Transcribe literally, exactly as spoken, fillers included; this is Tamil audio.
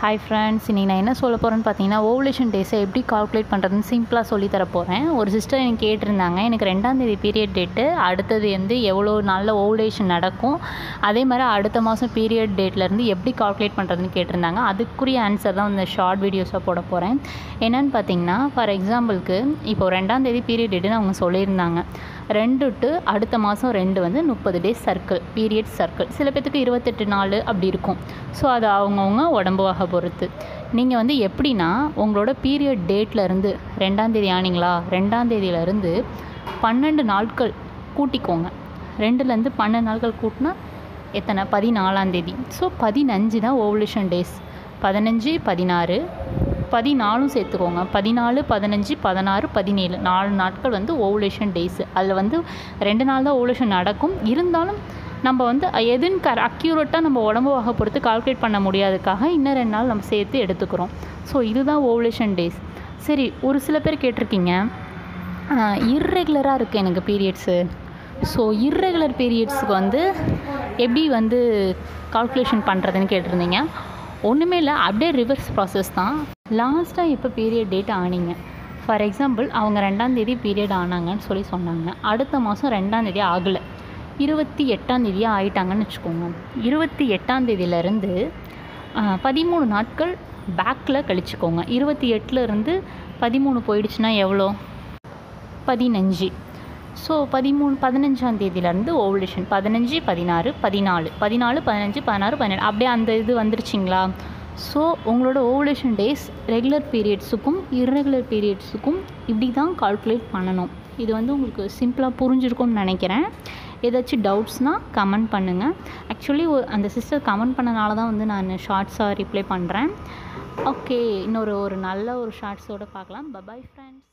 ஹாய் ஃப்ரெண்ட்ஸ், இன்றைக்கி நான் என்ன சொல்ல போகிறேன்னு பார்த்தீங்கன்னா, ஓவுலேஷன் டேஸை எப்படி கால்குலேட் பண்ணுறதுன்னு சிம்பிளாக சொல்லி தர போகிறேன். ஒரு சிஸ்டர் எனக்கு கேட்டிருந்தாங்க, எனக்கு ரெண்டாந்தேதி பீரியட் டேட்டு, அடுத்தது வந்து எவ்வளோ நாளில் ஓவுலேஷன் நடக்கும், அதே மாதிரி அடுத்த மாதம் பீரியட் டேட்லேருந்து எப்படி கால்குலேட் பண்ணுறதுன்னு கேட்டிருந்தாங்க. அதுக்குரிய ஆன்சர் தான் இந்த ஷார்ட் வீடியோஸாக போட போகிறேன். என்னென்னு பார்த்தீங்கன்னா, ஃபார் எக்ஸாம்பிளுக்கு இப்போது ரெண்டாந்தேதி பீரியட் டேட்டுன்னு அவங்க சொல்லியிருந்தாங்க. ரெண்டு டு அடுத்த மாதம் ரெண்டு வந்து முப்பது டேஸ் சர்க்கிள், பீரியட் சர்க்கிள். சில பேத்துக்கு இருபத்தெட்டு நாள் அப்படி இருக்கும். ஸோ அது அவங்கவுங்க உடம்பு வகை பொறுத்து. நீங்கள் வந்து எப்படின்னா, உங்களோட பீரியட் டேட்லேருந்து ரெண்டாந்தேதி ஆனிங்களா, ரெண்டாந்தேதியிலேருந்து பன்னெண்டு நாட்கள் கூட்டிக்கோங்க. ரெண்டுலேருந்து பன்னெண்டு நாட்கள் கூட்டினா எத்தனை? பதினாலாந்தேதி. ஸோ பதினஞ்சு தான் ஓவுலேஷன் டேஸ். பதினஞ்சு பதினாறு பதினாலும் சேர்த்துக்கோங்க. பதினாலு பதினஞ்சு பதினாறு பதினேழு நாலு நாட்கள் வந்து ஓவுலேஷன் டேஸு. அதில் வந்து ரெண்டு நாள் தான் ஓவுலேஷன் நடக்கும். இருந்தாலும் நம்ம வந்து எதுன்னு கர அக்யூரேட்டாக நம்ம உடம்பு வகை பொறுத்து கால்குலேட் பண்ண முடியாதுக்காக இன்னும் ரெண்டு நாள் நம்ம சேர்த்து எடுத்துக்கிறோம். ஸோ இதுதான் ஓவுலேஷன் டேஸ். சரி, ஒரு சில பேர் கேட்டிருக்கீங்க, இர்ரெகுலராக இருக்குது எனக்கு பீரியட்ஸு. ஸோ இர்ரெகுலர் பீரியட்ஸுக்கு வந்து எப்படி வந்து கால்குலேஷன் பண்ணுறதுன்னு கேட்டிருந்தீங்க. ஒன்றுமே இல்லை, அப்படியே ரிவர்ஸ் ப்ராசஸ் தான். லாஸ்ட்டாக எப்போ பீரியட் டேட் ஆனீங்க, ஃபார் எக்ஸாம்பிள் அவங்க ரெண்டாந்தேதி பீரியட் ஆனாங்கன்னு சொல்லி சொன்னாங்க. அடுத்த மாதம் ரெண்டாந்தேதி ஆகலை, இருபத்தி எட்டாந்தேதியாக ஆகிட்டாங்கன்னு வச்சுக்கோங்க. இருபத்தி எட்டாந்தேதியிலேருந்து பதிமூணு நாட்கள் பேக்கில் கழிச்சுக்கோங்க. இருபத்தி எட்டுலேருந்து பதிமூணு போயிடுச்சுன்னா எவ்வளோ? பதினஞ்சு. ஸோ பதிமூணு பதினஞ்சாந்தேதியிலேருந்து ஓவுலேஷன் பதினஞ்சு பதினாறு பதினாலு பதினாலு பதினஞ்சு பதினாறு பதினேழு அப்படியே அந்த இது வந்துருச்சிங்களா? ஸோ உங்களோட ஓவுலேஷன் டேஸ் ரெகுலர் பீரியட்ஸுக்கும் இர்ரெகுலர் பீரியட்ஸுக்கும் இப்படி தான் கால்குலேட் பண்ணணும். இது வந்து உங்களுக்கு சிம்பிளாக புரிஞ்சிருக்கும்னு நினைக்கிறேன். ஏதாச்சும் டவுட்ஸ்னால் கமெண்ட் பண்ணுங்கள். ஆக்சுவலி அந்த சிஸ்டர் கமெண்ட் பண்ணனால தான் வந்து நான் ஷார்ட்ஸாக ரிப்ளை பண்ணுறேன். ஓகே, இன்னொரு ஒரு நல்ல ஒரு ஷார்ட்ஸோடு பார்க்கலாம். Bye bye friends.